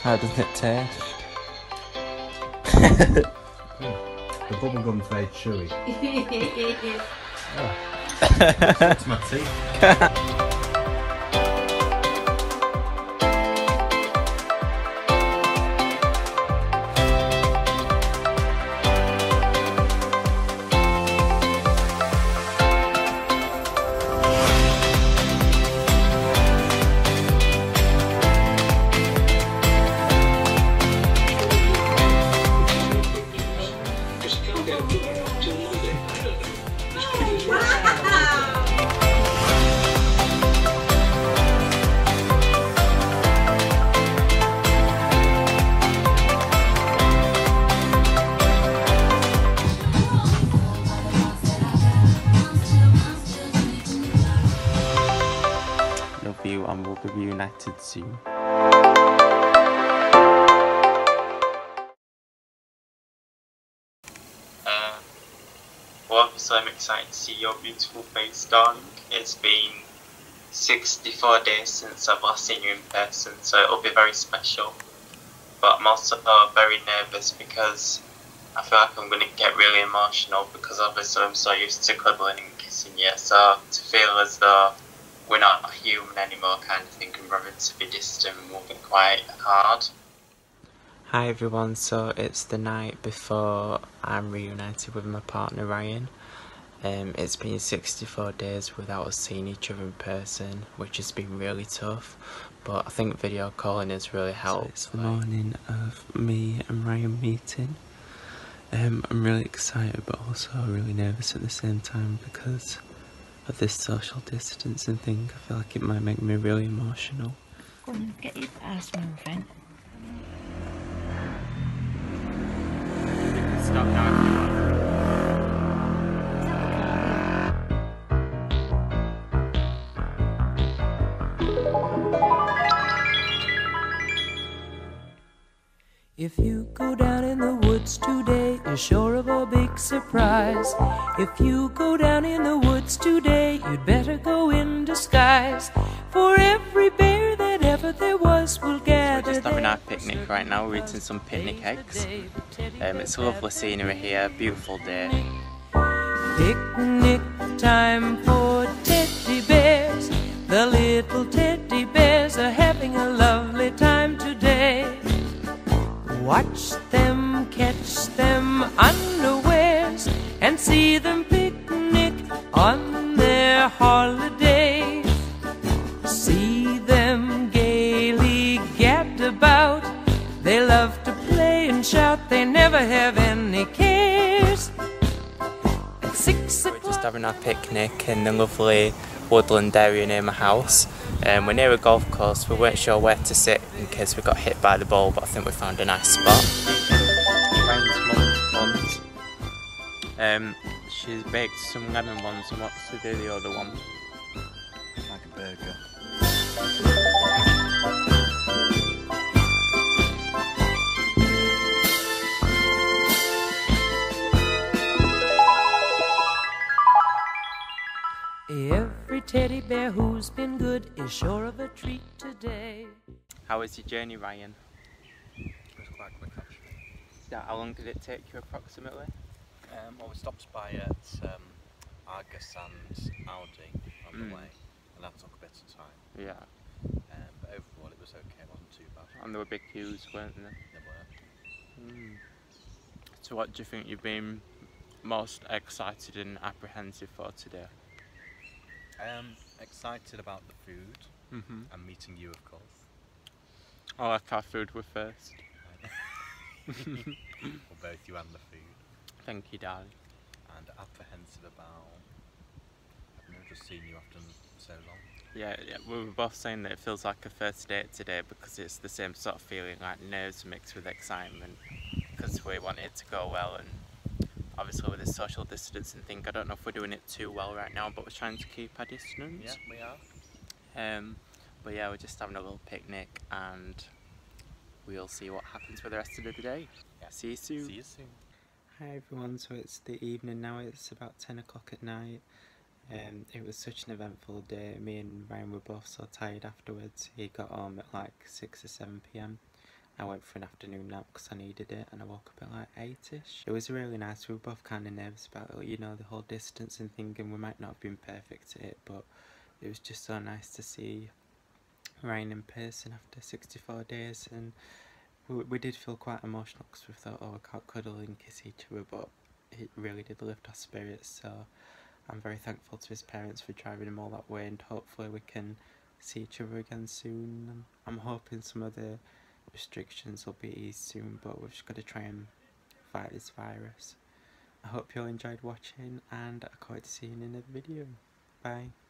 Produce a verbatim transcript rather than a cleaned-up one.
How does it taste? The bubblegum's very chewy. Oh. It's my teeth. Love you, and we'll be reunited soon. Um, well, obviously I'm excited to see your beautiful face, darling. It's been sixty-four days since I've last seen you in person, so it'll be very special. But I'm also very nervous because I feel like I'm going to get really emotional because obviously I'm so used to cuddling and kissing you, so to feel as though we're not human anymore kind of thing and rather to be distant will be quite hard. Hi everyone, so it's the night before I'm reunited with my partner Ryan. Um, it's been sixty-four days without us seeing each other in person, which has been really tough, but I think video calling has really helped. So it's the morning of me and Ryan meeting. Um, I'm really excited but also really nervous at the same time because of this social distancing thing. I feel like it might make me really emotional. Go on, get your ass moving. You can stop now if you want. If you go down in the woods today, you're sure of a big surprise. If you go down in the woods today, you'd better go in disguise. For every bear that ever there was will gather. We're just having our picnic right now. We're eating some picnic eggs. Um, it's a lovely scenery here, beautiful day. Picnic time for teddy bears. The little teddy bears are having a lovely time today. Watch them, catch them unawares, and see them picnic on their holiday. See them gaily gad about. They love to play and shout, they never have any cares. At six We're just having our picnic in the lovely woodland area near my house. Um, we're near a golf course. We weren't sure where to sit in case we got hit by the ball, but I think we found a nice spot. Ryan's mum's buns. Um, she's baked some lemon ones, and what's to do the other one? Like a burger. Every teddy bear who's been good is sure of a treat today. How was your journey, Ryan? It was quite quick actually. Yeah, how long did it take you approximately? Um, well, we stopped by at um, Argus and Audi on Mm. the way, and that took a bit of time. Yeah. Um, but overall, it was okay. It wasn't too bad. And there were big queues, weren't there? There were. Mm. So what do you think you've been most excited and apprehensive for today? Um, excited about the food Mm-hmm. and meeting you, of course. I like our food were first. Well, both you and the food. Thank you, darling. And apprehensive about. I've never just seen you after so long. Yeah, yeah, we were both saying that it feels like a first date today because it's the same sort of feeling, like nerves mixed with excitement, because we want it to go well, and obviously with this social distancing thing, I don't know if we're doing it too well right now, but we're trying to keep our distance. Yeah, we are. Um, but yeah, we're just having a little picnic, and we'll see what happens for the rest of the day. Yeah. See you soon. See you soon. Hi everyone, so it's the evening now, it's about ten o'clock at night. Um, it was such an eventful day. Me and Ryan were both so tired afterwards. He got home at like six or seven p m I went for an afternoon nap because I needed it, and I woke up at like eight-ish. It was really nice. We were both kind of nervous about, you know, the whole distance and thing, and we might not have been perfect at it, but it was just so nice to see Ryan in person after sixty-four days, and we, we did feel quite emotional because we thought, oh, we can't cuddle and kiss each other, but it really did lift our spirits. So I'm very thankful to his parents for driving him all that way, and hopefully we can see each other again soon. And I'm hoping some of the restrictions will be eased soon, but we've just got to try and fight this virus. I hope you all enjoyed watching, and I can't wait to see you in another video. Bye.